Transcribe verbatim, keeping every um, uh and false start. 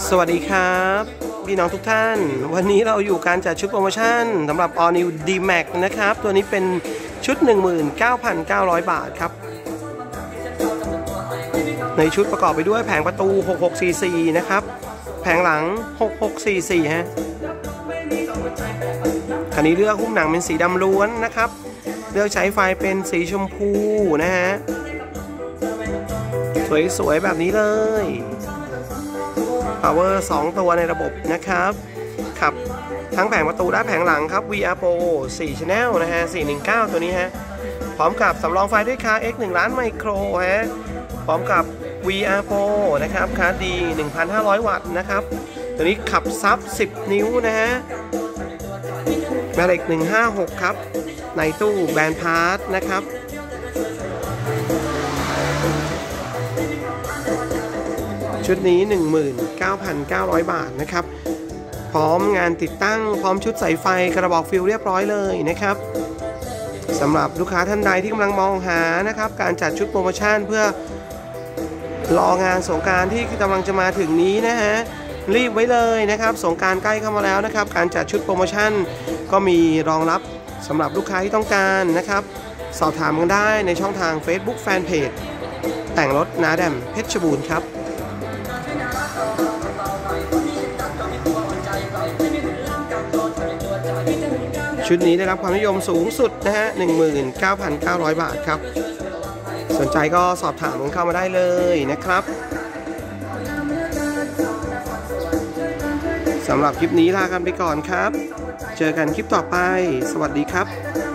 สวัสดีครับพี่น้องทุกท่านวันนี้เราอยู่การจัดชุดโปรโมชั่นสำหรับ All New ดี แม็กซ์ นะครับตัวนี้เป็นชุด หนึ่งหมื่นเก้าพันเก้าร้อย บาทครับในชุดประกอบไปด้วยแผงประตูหกหกสี่สี่นะครับแผงหลังหกหกสี่สี่ฮะคันนี้เลือกหุ้มหนังเป็นสีดำล้วนนะครับเลือกใช้ไฟเป็นสีชมพูนะฮะสวยๆแบบนี้เลย Power สองตัวในระบบนะครับขับทั้งแผงประตูและแผงหลังครับ วี อาร์ Pro สี่ Channel นะฮะสี่หนึ่งเก้าตัวนี้ฮะพร้อมกับสำรองไฟด้วยคาร์ X หนึ่งล้านไมโครฮะพร้อมกับ วี อาร์ Pro นะครับคาร์ดี หนึ่งพันห้าร้อย วัตต์นะครับตัวนี้ขับซับสิบนิ้วนะฮะแม่เหล็กหนึ่งห้าหกครับในตู้แบรนด์พาร์ทนะครับชุดนี้ หนึ่งหมื่นเก้าพันเก้าร้อย บาทนะครับพร้อมงานติดตั้งพร้อมชุดสายไฟกระบอกฟิวเรียบร้อยเลยนะครับสำหรับลูกค้าท่านใดที่กำลังมองหานะครับการจัดชุดโปรโมชั่นเพื่อรองานสงกรานต์ที่กำลังจะมาถึงนี้นะฮะรีบไว้เลยนะครับสงกรานต์ใกล้เข้ามาแล้วนะครับการจัดชุดโปรโมชั่นก็มีรองรับสำหรับลูกค้าที่ต้องการนะครับสอบถามกันได้ในช่องทาง Facebook Fanpage แต่งรถนาแดมเพชรบูรณ์ครับชุดนี้ได้รับความนิยมสูงสุดนะฮะ หนึ่งหมื่นเก้าพันเก้าร้อย บาทครับสนใจก็สอบถามกันเข้ามาได้เลยนะครับสำหรับคลิปนี้ลากันไปก่อนครับเจอกันคลิปต่อไปสวัสดีครับ